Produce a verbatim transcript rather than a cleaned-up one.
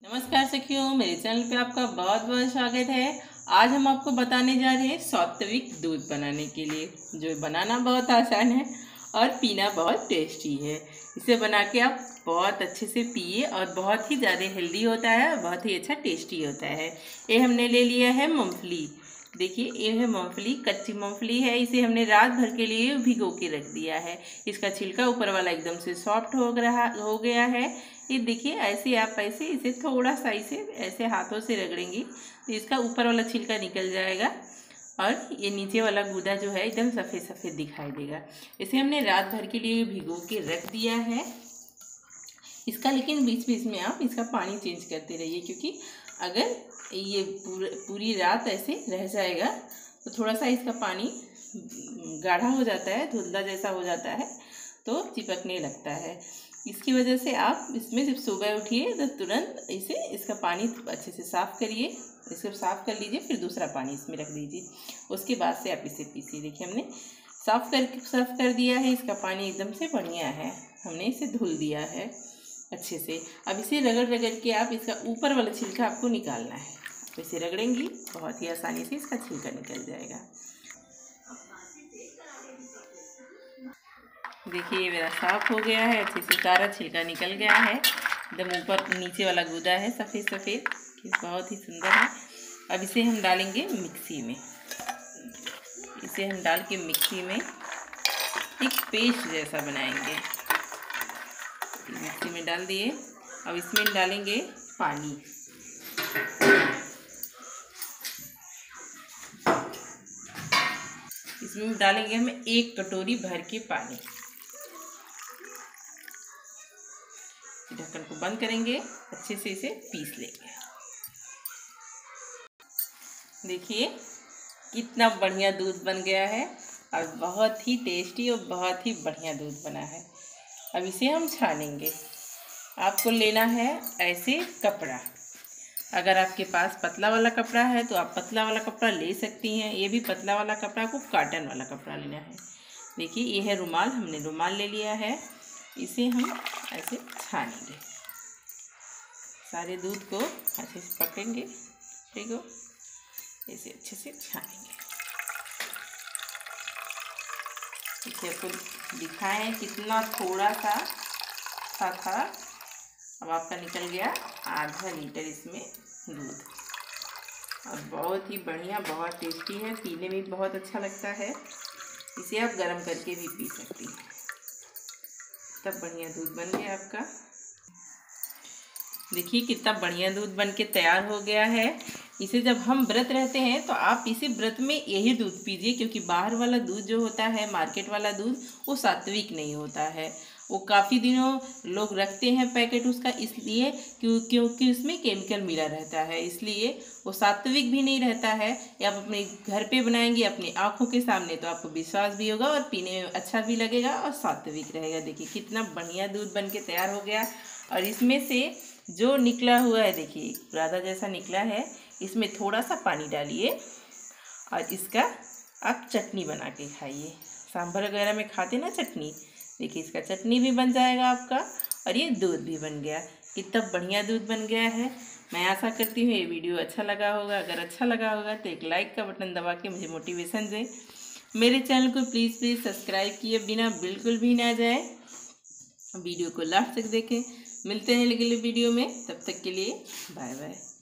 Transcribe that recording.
नमस्कार सखियों, मेरे चैनल पे आपका बहुत बहुत स्वागत है। आज हम आपको बताने जा रहे हैं सात्विक दूध बनाने के लिए, जो बनाना बहुत आसान है और पीना बहुत टेस्टी है। इसे बना के आप बहुत अच्छे से पिए और बहुत ही ज़्यादा हेल्दी होता है और बहुत ही अच्छा टेस्टी होता है। ये हमने ले लिया है मूंगफली। देखिए, ये है मूंगफली, कच्ची मूंगफली है। इसे हमने रात भर के लिए भिगो के रख दिया है। इसका छिलका ऊपर वाला एकदम से सॉफ्ट हो रहा हो गया है। ये देखिए, ऐसे आप ऐसे इसे थोड़ा सा इसे ऐसे हाथों से रगड़ेंगी तो इसका ऊपर वाला छिलका निकल जाएगा और ये नीचे वाला गूदा जो है एकदम सफ़ेद सफ़ेद दिखाई देगा। इसे हमने रात भर के लिए भिगो के रख दिया है। इसका लेकिन बीच बीच में आप इसका पानी चेंज करते रहिए, क्योंकि अगर ये पूर, पूरी रात ऐसे रह जाएगा तो थोड़ा सा इसका पानी गाढ़ा हो जाता है, धुंधला जैसा हो जाता है तो चिपकने लगता है। इसकी वजह से आप इसमें जब सुबह उठिए तो तुरंत इसे इसका पानी अच्छे से साफ़ करिए। इसे साफ़ कर लीजिए, फिर दूसरा पानी इसमें रख दीजिए। उसके बाद से आप इसे पीसिए। देखिए, हमने साफ़ कर साफ़ कर दिया है। इसका पानी एकदम से बढ़िया है। हमने इसे धुल दिया है अच्छे से। अब इसे रगड़ रगड़ के आप इसका ऊपर वाला छिलका आपको निकालना है। तो इसे रगड़ेंगी, बहुत ही आसानी से इसका छिलका निकल जाएगा। देखिए, ये मेरा साफ हो गया है, अच्छे से सारा छिलका निकल गया है। एकदम ऊपर नीचे वाला गूदा है सफ़ेद सफ़ेद, बहुत ही सुंदर है। अब इसे हम डालेंगे मिक्सी में। इसे हम डाल के मिक्सी में एक पेस्ट जैसा बनाएंगे। मिक्सी में डाल दिए। अब इसमें डालेंगे पानी। इसमें डालेंगे हम एक कटोरी भर के पानी। ढक्कन को बंद करेंगे, अच्छे से इसे पीस लेंगे। देखिए, कितना बढ़िया दूध बन गया है और बहुत ही टेस्टी और बहुत ही बढ़िया दूध बना है। अब इसे हम छानेंगे। आपको लेना है ऐसे कपड़ा। अगर आपके पास पतला वाला कपड़ा है तो आप पतला वाला कपड़ा ले सकती हैं। ये भी पतला वाला कपड़ा, आपको कॉटन वाला कपड़ा लेना है। देखिए, ये है रुमाल। हमने रुमाल ले लिया है। इसे हम ऐसे छानेंगे। सारे दूध को अच्छे से पकड़ेंगे, ठीक हो, ऐसे अच्छे से छानेंगे। इसे आपको दिखाएं कितना थोड़ा सा था था अब आपका निकल गया आधा लीटर इसमें दूध। और बहुत ही बढ़िया, बहुत टेस्टी है, पीने में बहुत अच्छा लगता है। इसे आप गर्म करके भी पी सकती हैं। तब बढ़िया दूध बन गया आपका। देखिए, कितना बढ़िया दूध बन के तैयार हो गया है। इसे जब हम व्रत रहते हैं तो आप इसे व्रत में यही दूध पीजिए, क्योंकि बाहर वाला दूध जो होता है, मार्केट वाला दूध, वो सात्विक नहीं होता है। वो काफ़ी दिनों लोग रखते हैं पैकेट उसका, इसलिए क्यों क्योंकि उसमें केमिकल मिला रहता है, इसलिए वो सात्विक भी नहीं रहता है। या आप अपने घर पे बनाएंगे अपनी आँखों के सामने तो आपको विश्वास भी होगा और पीने में अच्छा भी लगेगा और सात्विक रहेगा। देखिए, कितना बढ़िया दूध बन के तैयार हो गया। और इसमें से जो निकला हुआ है, देखिए राधा जैसा निकला है, इसमें थोड़ा सा पानी डालिए और इसका आप चटनी बना के खाइए। सांभर वगैरह में खाते ना चटनी, देखिए इसका चटनी भी बन जाएगा आपका और ये दूध भी बन गया। कितना बढ़िया दूध बन गया है। मैं आशा करती हूँ ये वीडियो अच्छा लगा होगा। अगर अच्छा लगा होगा तो एक लाइक का बटन दबा के मुझे मोटिवेशन दें। मेरे चैनल को प्लीज़ प्लीज़ सब्सक्राइब किए बिना बिल्कुल भी ना जाए। वीडियो को लास्ट तक देखें। मिलते हैं अगले वीडियो में, तब तक के लिए बाय बाय।